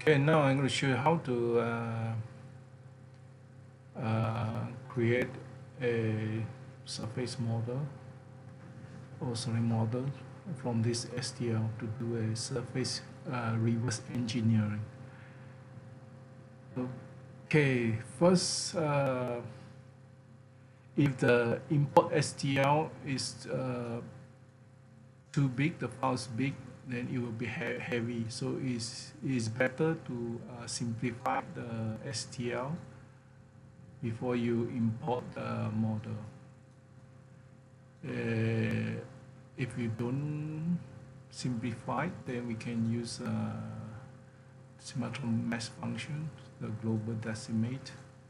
Okay, now I'm going to show you how to create a surface model or solid model from this STL to do a surface reverse engineering. Okay, first, if the import STL is too big, the file is big, then it will be heavy. So it's better to simplify the STL before you import the model. If you don't simplify, then we can use Cimatron mesh function, the global decimate,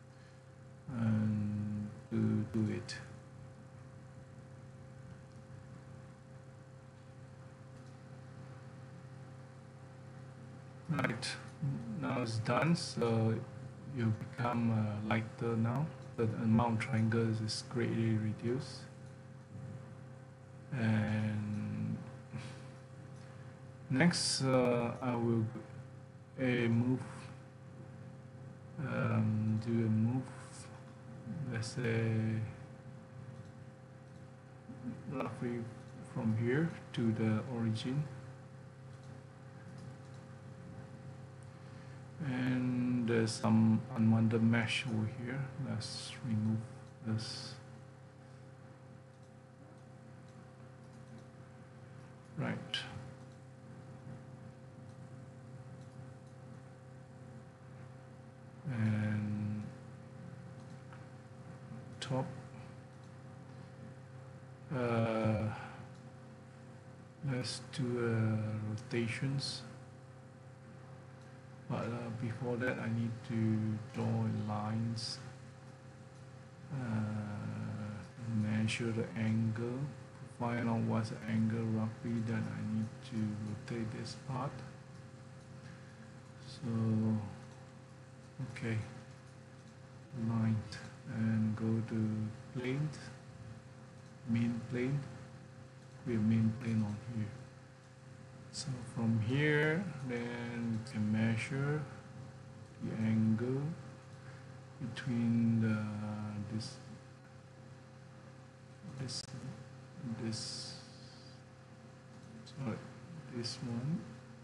and to do it. Right, now it's done, so you become lighter now. The amount of triangles is greatly reduced. And next, I will move, do a move, let's say, roughly from here to the origin. And there's some unwanted mesh over here. Let's remove this. Right. And top. Let's do rotations. But before that, I need to draw lines, measure the angle, find out what's the angle roughly. Then I need to rotate this part. So, okay, line, and go to plane, main plane. We have main plane on here. So from here, then we can measure the angle between this one,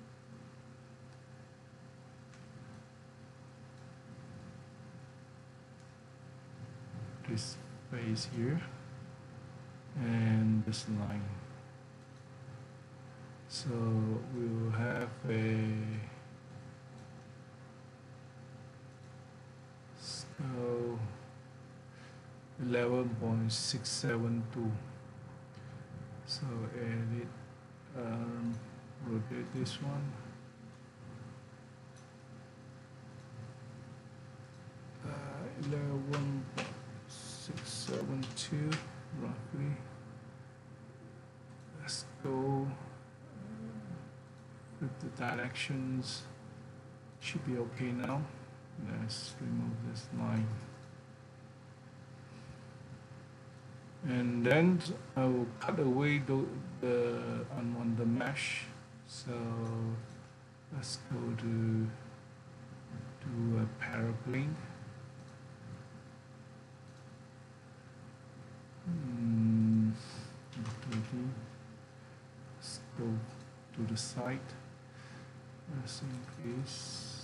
this face here, and this line. So we'll have a 11.672. So edit, rotate this one. 11.672 roughly. Let's go with the directions. Should be okay now. Let's remove this line. And then I will cut away the unwanted mesh. So let's go to a paraplane. Let's go to the side. Let's increase.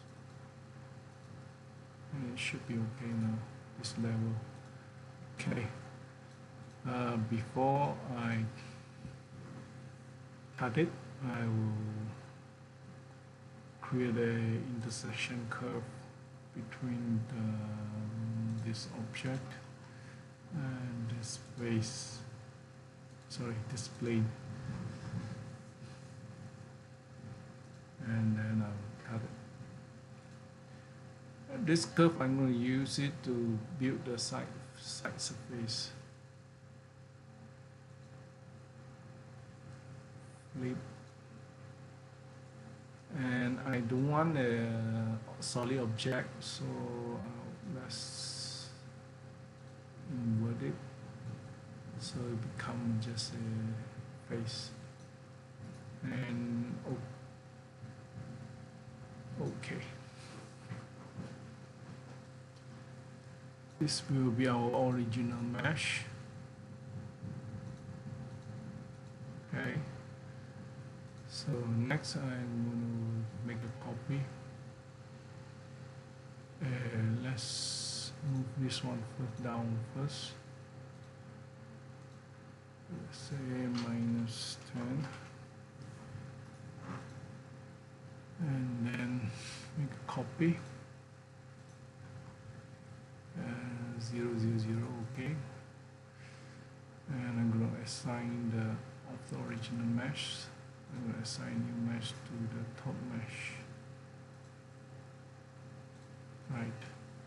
And it should be okay now, this level. Okay. Before I cut it, I will create a intersection curve between this object and this face. Sorry, this plane. And then I'll cut it. And this curve, I'm going to use it to build the side surface. Flip. And I don't want a solid object, so let's invert it so it becomes just a face. And This will be our original mesh. Okay. So next I'm going to make a copy. Let's move this one down first. Let's say -10. And then make a copy. 0, 0, 0, okay. And I'm going to assign of the original mesh. I'm going to assign new mesh to the top mesh. Right.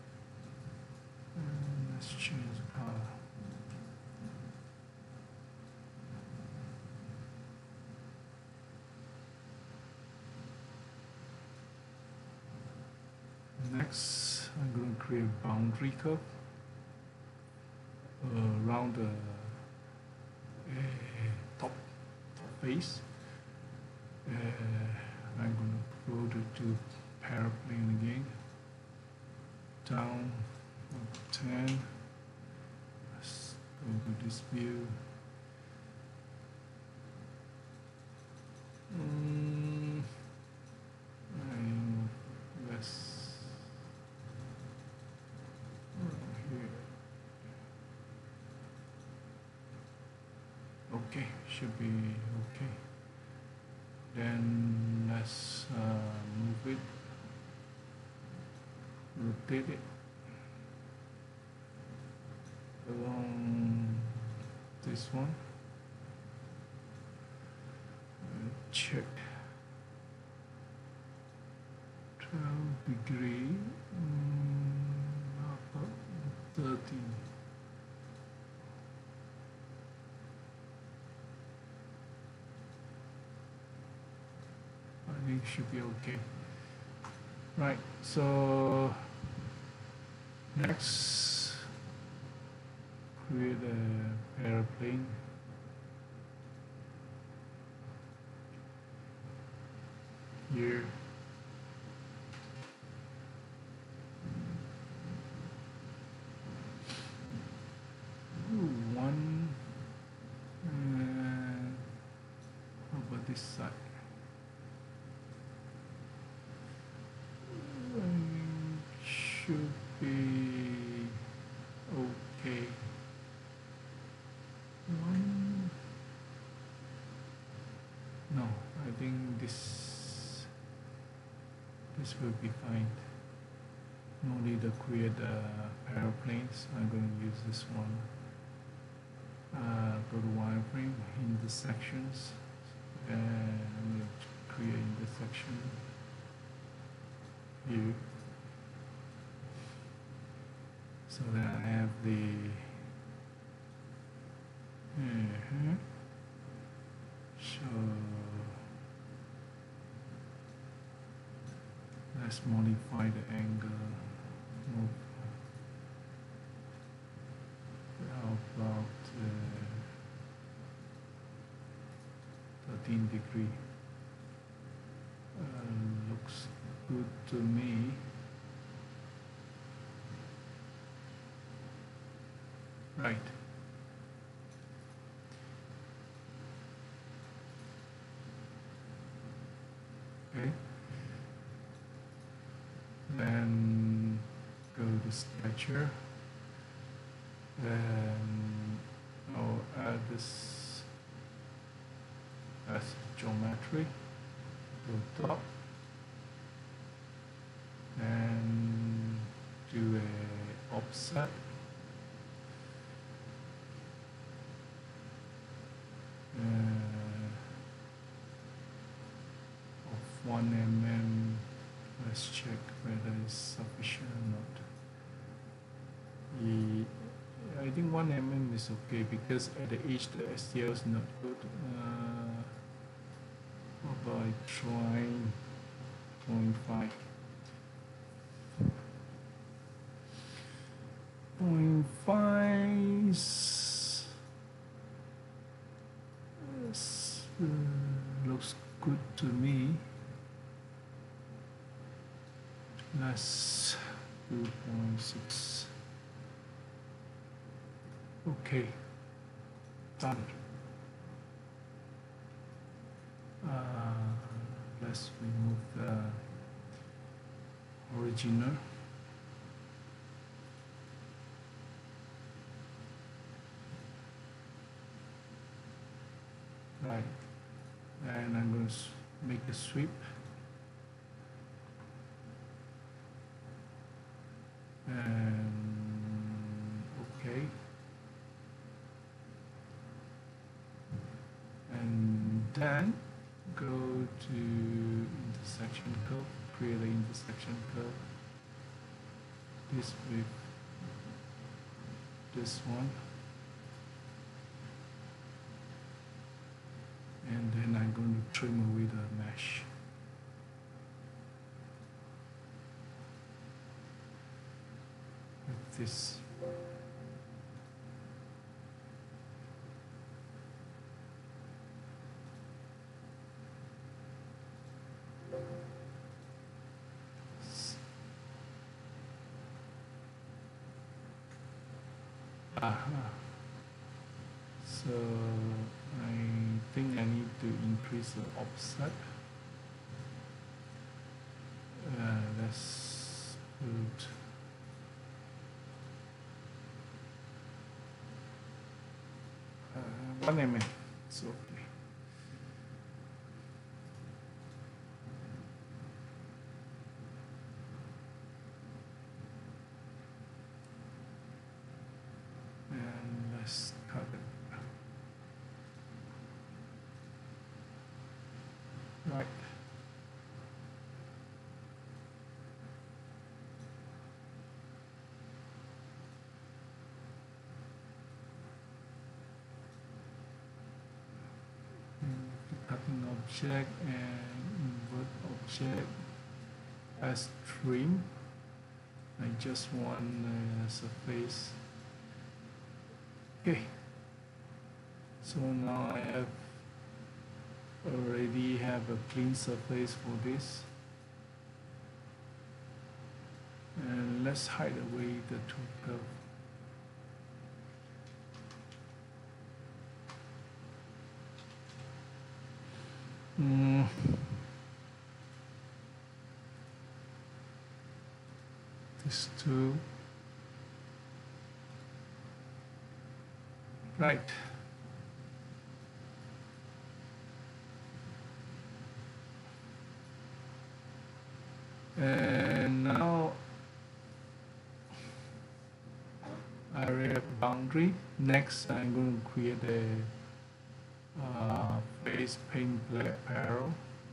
And let's change the color. Next, I'm going to create a boundary curve around the top face. I'm going to go to paraplane again. Down 10. Let's go to this view. And let's here. Okay, should be okay. Then let's move it, rotate it along this one. Check 12 degree, about 30. I think should be okay. Right, so next create a airplane. Here. One. How about this side? Should be okay. One. No, I think this will be fine. No need to create airplanes. I'm going to use this one. Go to wireframe, intersections, and I'm going to create intersection here. So that I have the so let's modify the angle. Move about 13 degree. Looks good to me. Right. Okay. Then go to sketcher. Then I'll add this as geometry to top. And do a offset. Of 1 mm. Let's check whether it's sufficient or not. I think 1 mm is okay because at the edge the STL is not good. How about I try 0.5? 0.5 looks good to me. Let's do 0.6. Okay, done. Let's remove the original. Right, and I'm going to make a sweep. And okay. And then go to intersection curve, create an intersection curve. This with this one. And then I'm going to trim away the mesh. With this. So I think I need to increase the offset. Let's put 1 mm. It's okay. And let's cut it. Right. Cutting object and invert object as trim. I just want a surface. Okay. So now I have already have a clean surface for this. And let's hide away the two curves. These two. Right. And now I already have a boundary. Next, I'm going to create a face paint black arrow.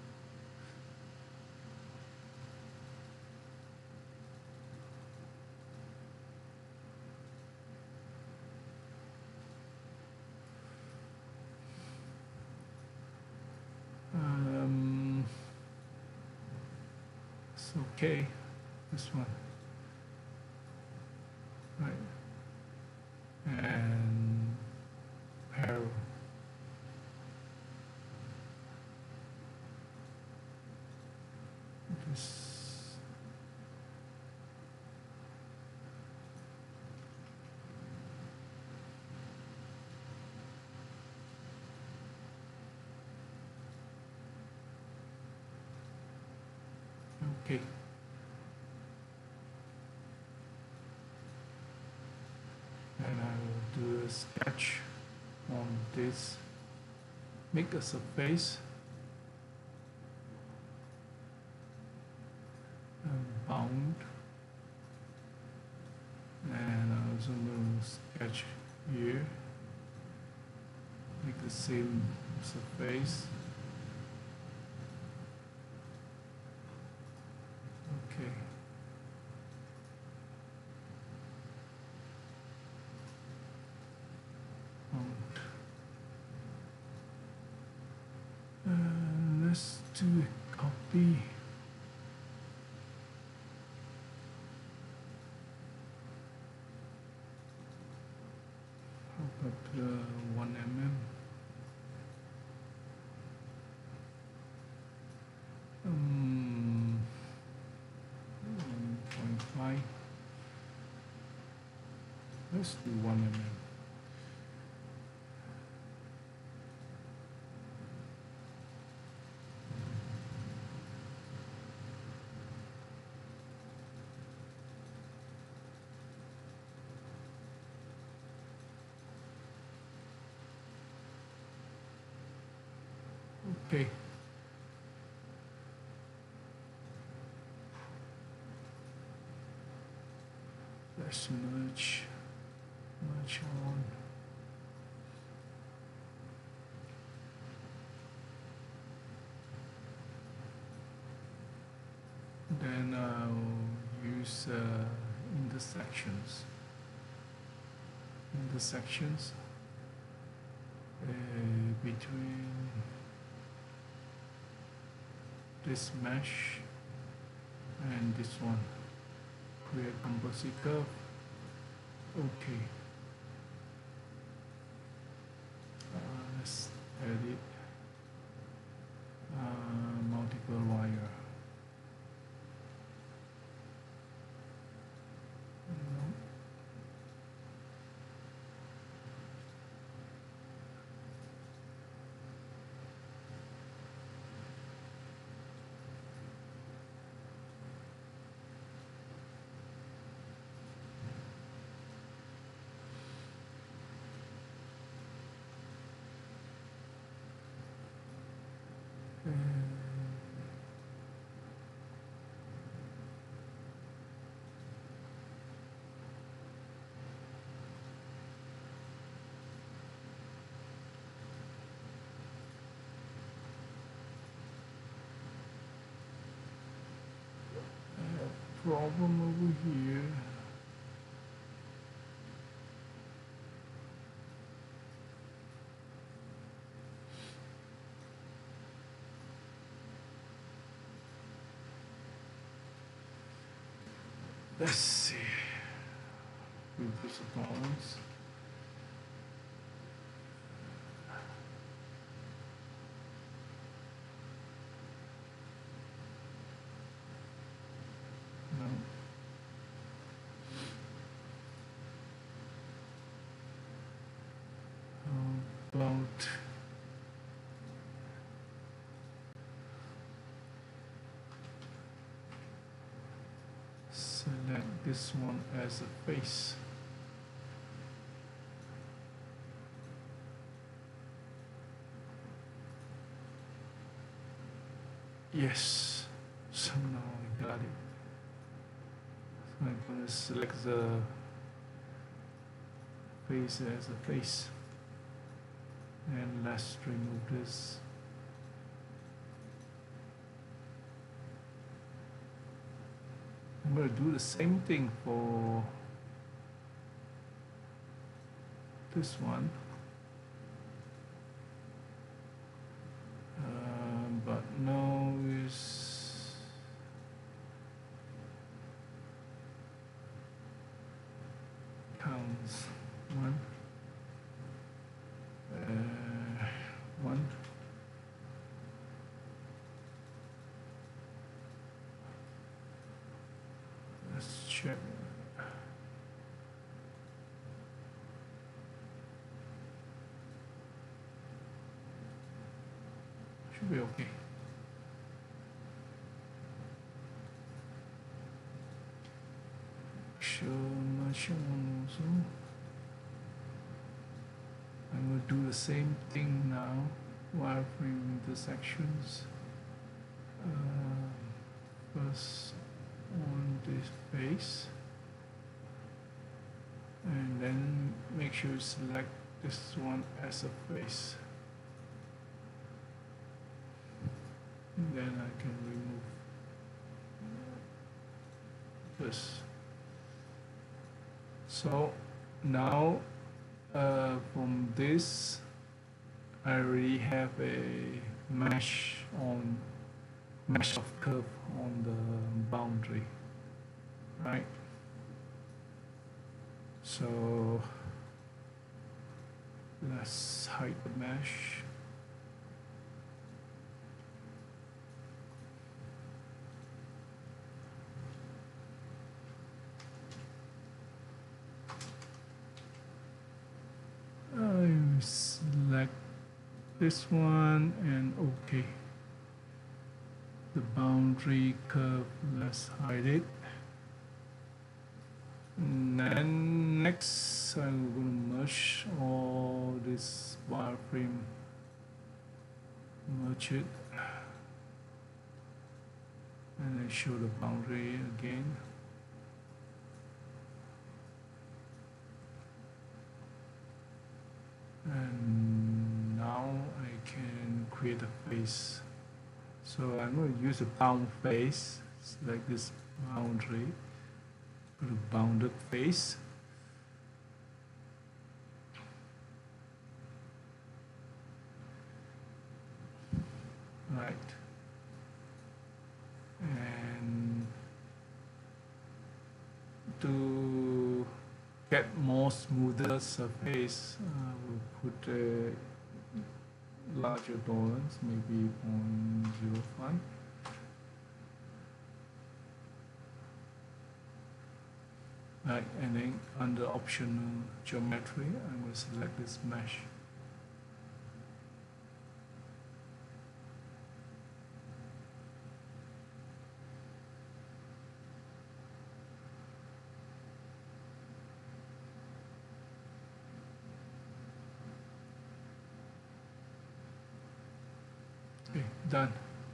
It's okay. This one. Right. And arrow. This. Okay. And I will do a sketch on this. Make a surface. And bound. And I'm also going to sketch here. Make the same surface. Okay. Let's do a copy. How about 1 mm? 1.5. Let's do 1 mm. Okay. Let's merge on. Then I'll use intersections. Between this mesh and this one. Create composite curve. Okay. Let's edit multiple wire. Problem over here. Let's see. Reduce the tolerance. About select this one as a face. Yes, so now I got it. So I'm going to select the face as a face. And let's remove this. I'm going to do the same thing for this one. But now is counts one. One. Let's check. Should be okay. Cimatron also. I'm going to do the same thing now. Wireframe intersections. First on this face, and then make sure you select this one as a face. And then I can remove this. So now from this I already have a mesh of curve on the boundary, right? So let's hide the mesh. I select this one and OK. The boundary curve, let's hide it. And then next I'm going to merge all this wireframe merge it, and then show the boundary again. And now I can create a face. So I'm going to use a bound face, select this boundary, put a bounded face. Right. And to get more smoother surface, we'll put a larger tolerance, maybe 0.05. Right, and then under optional geometry, I'm going to select this mesh. Okay, done.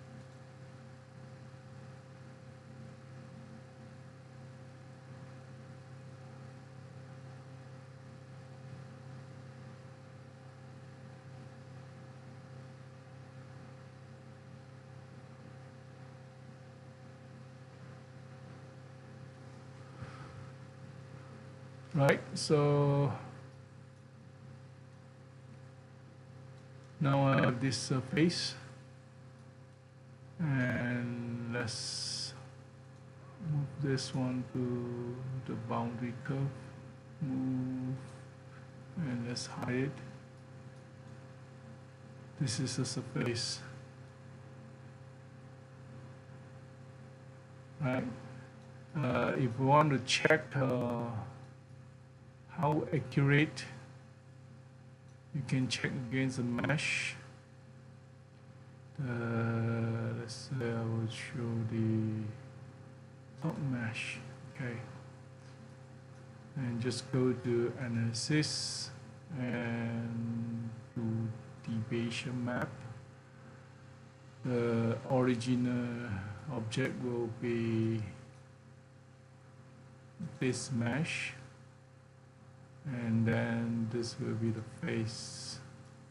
Right, so now I have this surface, and let's move this one to the boundary curve, move, and let's hide it. This is a surface, right? If we want to check how accurate, you can check against the mesh. Let's say I will show the top mesh, okay, and just go to analysis and do deviation map. The original object will be this mesh, and then this will be the face,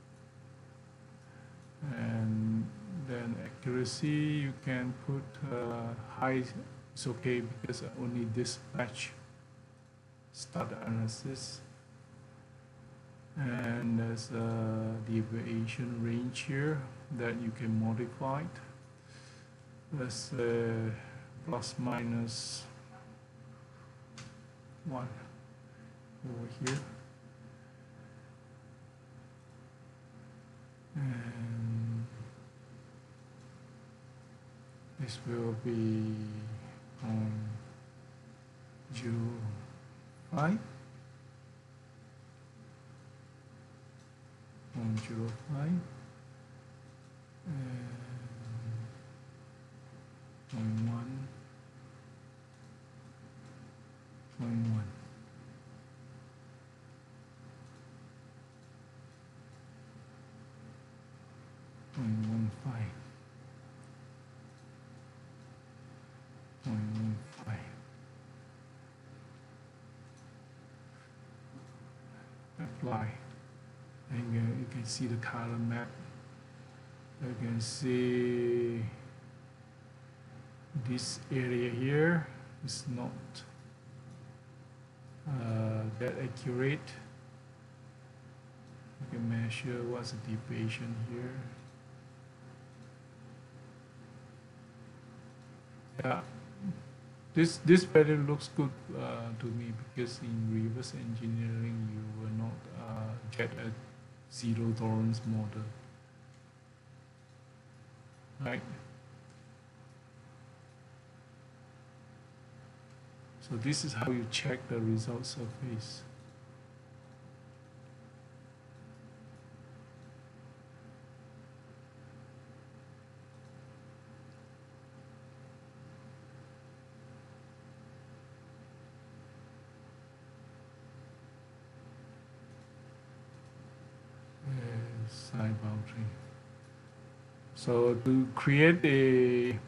and then accuracy you can put high. It's okay because only this batch start analysis, and there's a deviation range here that you can modify it. Let's plus minus 1 over here, and this will be on 0.5, on 0.5, and 0.1, 0.1. 0.15, 0.15. Apply, and you can see the color map. You can see this area here is not that accurate. You can measure what's the deviation here. Yeah, this value looks good to me, because in reverse engineering you will not get a zero tolerance model, right? So this is how you check the result surface. Side boundary. So to create a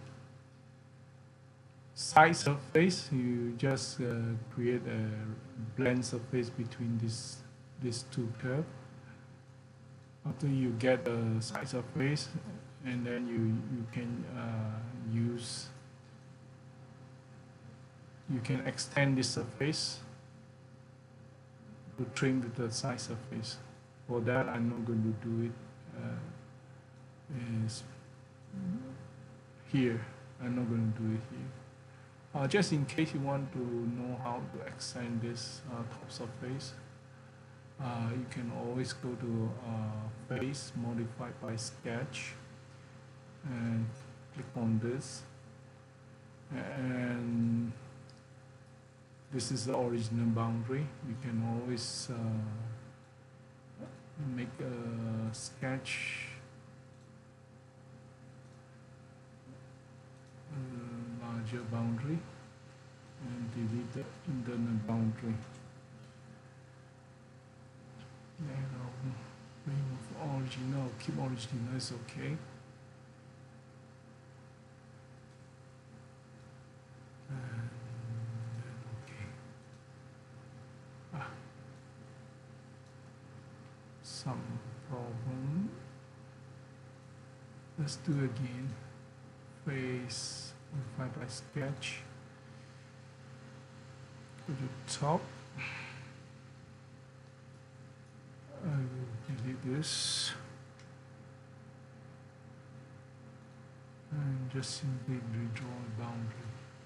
side surface, you just create a blend surface between these two curves. After you get a side surface, and then you can use you can extend this surface to trim with the side surface. For that, I'm not going to do it is here. I'm not going to do it here. Just in case you want to know how to extend this top surface, you can always go to face modified by sketch and click on this, and this is the original boundary. You can always make a sketch larger boundary and delete the internal boundary. Then remove original, keep original is okay. And then okay. Some problem. Let's do again. Face modified by sketch. Go to top. I will delete this and just simply redraw a boundary.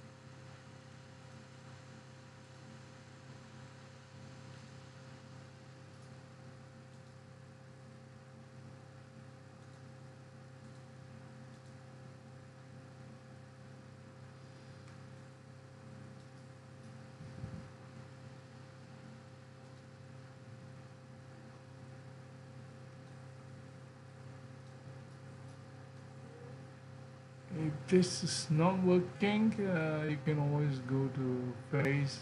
If this is not working, you can always go to face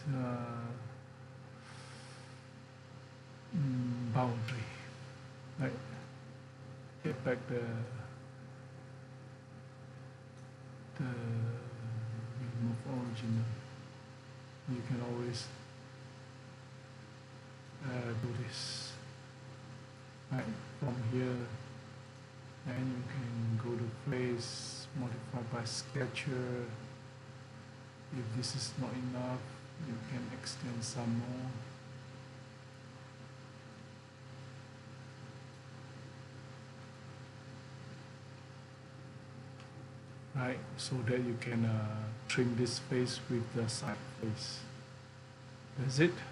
boundary, right? Get back the remove original. You can always do this, right? From here, and you can go to place modified by sketcher. If this is not enough, you can extend some more. Right, so that you can trim this face with the side face. That's it.